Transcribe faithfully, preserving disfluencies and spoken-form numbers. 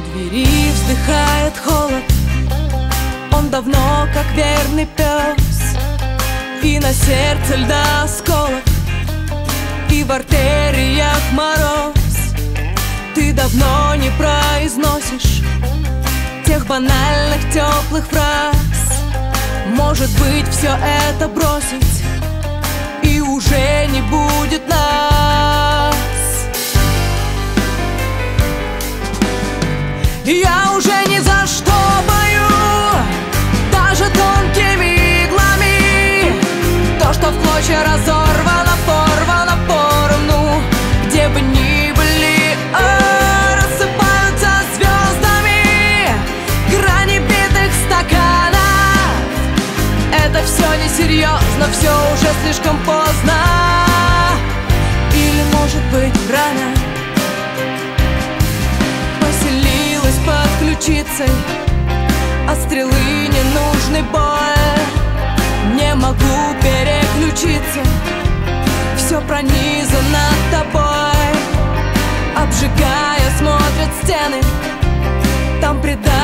двери вздыхает холод, он давно как верный пес, и на сердце льда осколок, и в артериях мороз. Ты давно не произносишь тех банальных теплых фраз. Может быть, все это бросить, и уже не будет нас. Я уже ни за что бою, даже тонкими иглами, то, что в клочья разорвано, порвано поровну. Где бы ни были, а, рассыпаются звездами грани битых стаканов. Это все несерьезно, все уже слишком поздно. Или, может быть, рано поселилась под ключицей от стрелы ненужный бой. Не могу переключиться, все пронизано тобой. Обжигая, смотрят стены, там предательство.